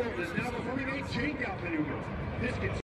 Gold is now performing a takeout maneuver. This